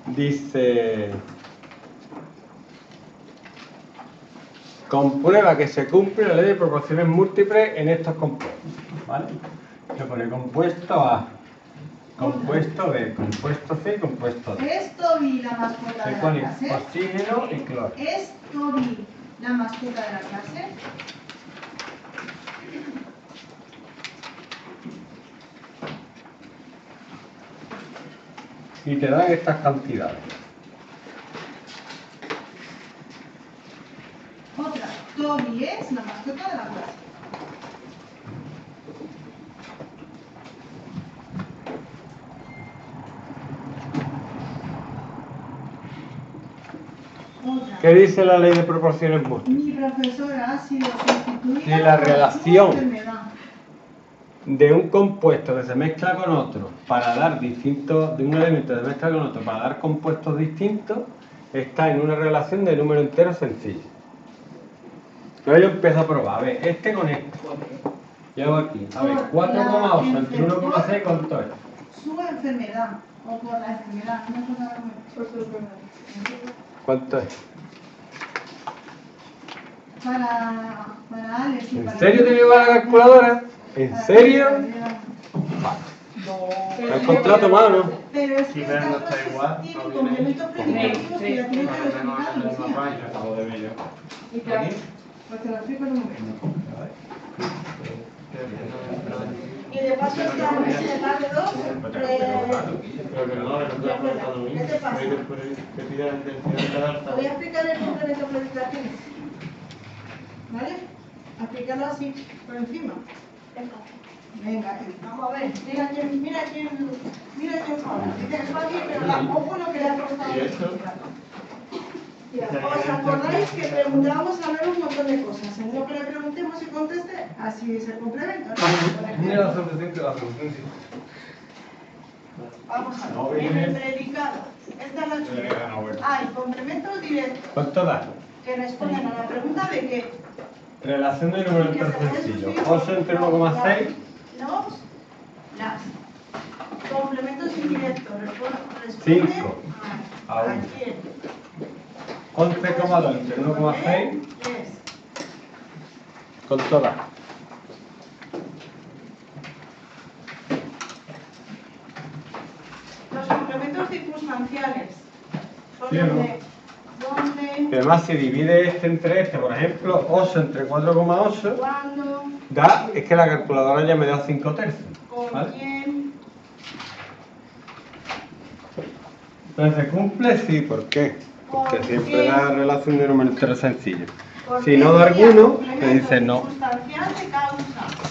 dice: comprueba que se cumple la ley de proporciones múltiples en estos compuestos. ¿Vale? Se pone compuesto A, compuesto B, compuesto C y compuesto D. Es Toby la mascota de la pone clase. oxígeno y cloro. Es Toby la mascota de la clase. Y te dan estas cantidades. Otra, Toby es la mascota de la clase. Otra. ¿Qué dice la ley de proporciones múltiples? Mi profesora ha sido sustituida Si la por relación su enfermedad. de un compuesto que se mezcla con otro para dar distintos, de un elemento que se mezcla con otro para dar compuestos distintos, está en una relación de número entero sencillo. Entonces yo empiezo a probar, a ver, este con este. Llevo aquí, a ver, 4,8 entre 1,6, ¿cuánto es? Su enfermedad, o por la enfermedad, no es una por su enfermedad. ¿Cuánto es? Para Alex y ¿En para serio te lleva la calculadora? ¿En serio? ¿Me has contrato más o no? Pero es que Quizás no está igual, tiene no viene. complementos predicativos que ya tiene que explicar. Acabo de ver yo. Y claro, pues te lo explico en un momento. Y de paso este año se da de dos. Pero que no, le Ya, ¿qué te pasa? que pida la intención de dar Te voy a explicar el complemento predicativos. ¿Vale? A explicarlo así, por encima. Venga, vamos a ver. Mira quién habla. Dice que es fácil, pero ojo lo que le ha costado. ¿Y esto? ¿Os acordáis que preguntábamos a ver un montón de cosas? Según lo que le preguntemos y conteste, así es el complemento. Mira la solución que la solución sí. Vamos a ver. En el predicado. Esta es la chica. Hay complementos directos ¿Cuánto da? que responden a la pregunta de qué. Relación de número entero sencillo. 8 entre 1,6. Las. Complementos indirectos. Responden 5 a quién. 11,2 entre 1,6. Con todas. Los complementos circunstanciales son Sí, ¿no? donde, Y además, si divide este entre este, por ejemplo, 8 entre 4,8, cuándo, da, es que la calculadora ya me da 5 tercios. con ¿Vale? quién. Entonces, ¿se cumple? Sí, ¿por qué? Porque ¿Por siempre qué? da relación de número entero sencillo. Porque Si no da sería alguno, complemento te dice no. circunstancial de causa.